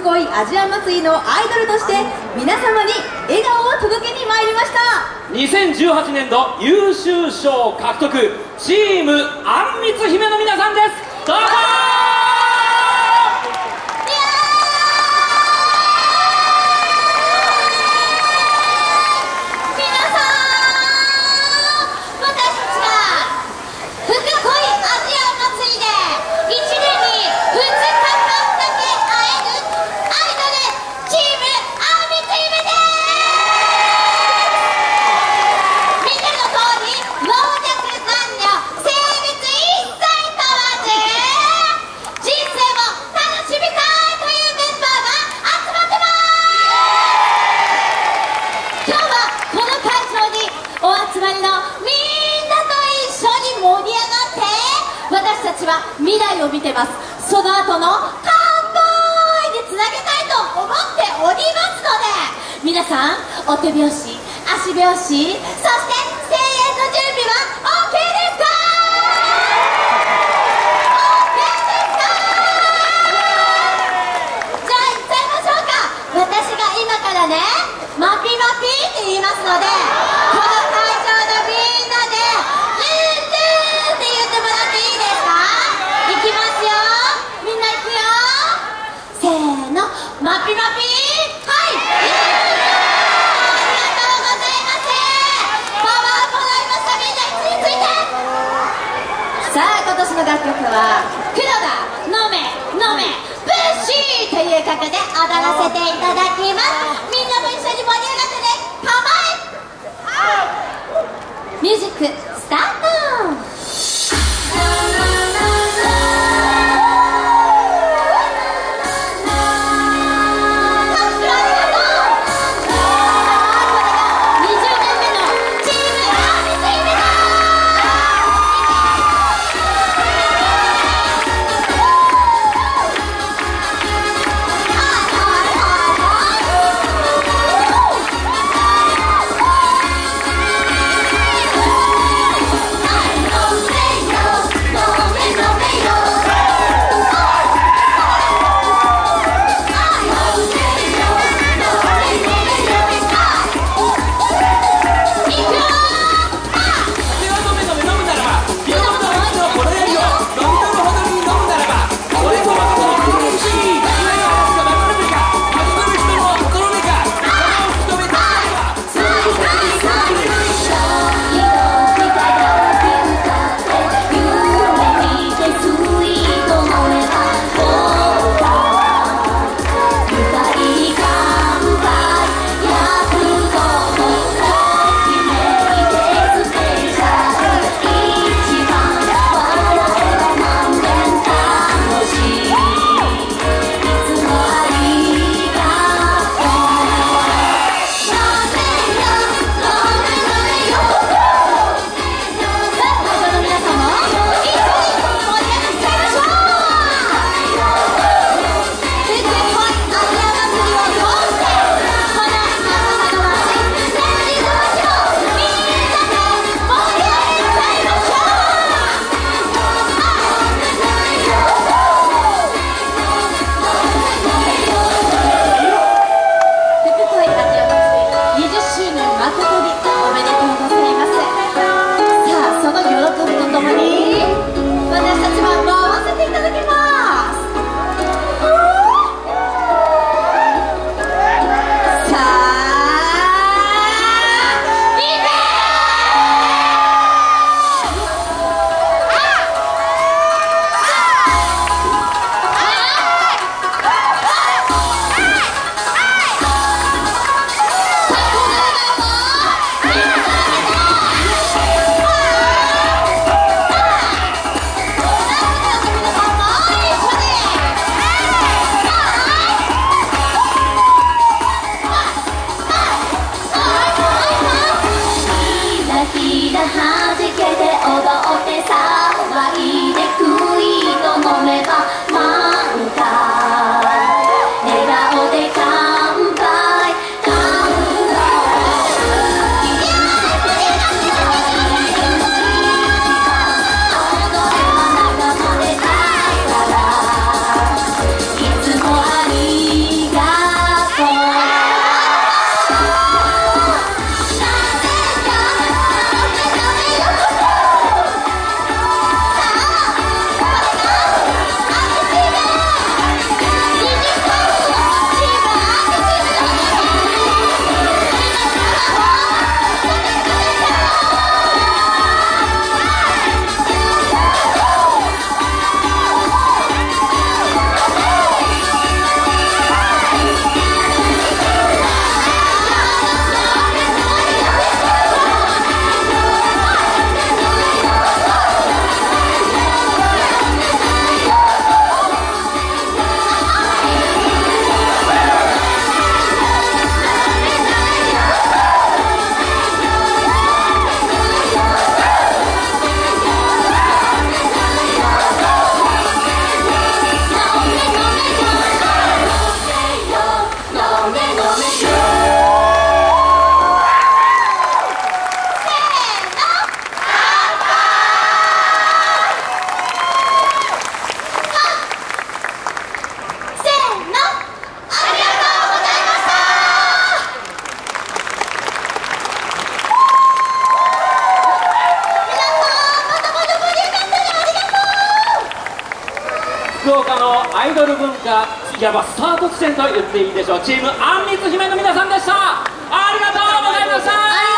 恋アジア祭りのアイドルとして皆様に笑顔を届けに参りました。 2018年度優秀賞獲得チームあんみつ姫の皆さんです。どうぞ。 未来を見てます。その後の乾杯でつなげたいと思っておりますので、皆さんお手拍子、足拍子、そして声援の準備は OK ですか？ OK ですか？じゃあ行っちゃいましょうか。私が今からねマピマピって言いますので、この会場のみんなでルンルンって言ってもらっていいですか？いきますよ。みんな行くよ。せーの、マピマピ。はい。ありがとうございます。パワーもらいました。みんな位置について。さあ、今年の楽曲は黒田飲め飲めプッシーという曲で踊らせていただきます。みんなも一緒に盛り上がってね。構え。ミュージックスタート。 福岡のアイドル文化、いわばスタート地点と言っていいでしょう、チームあんみつ姫の皆さんでした。ありがとうございました。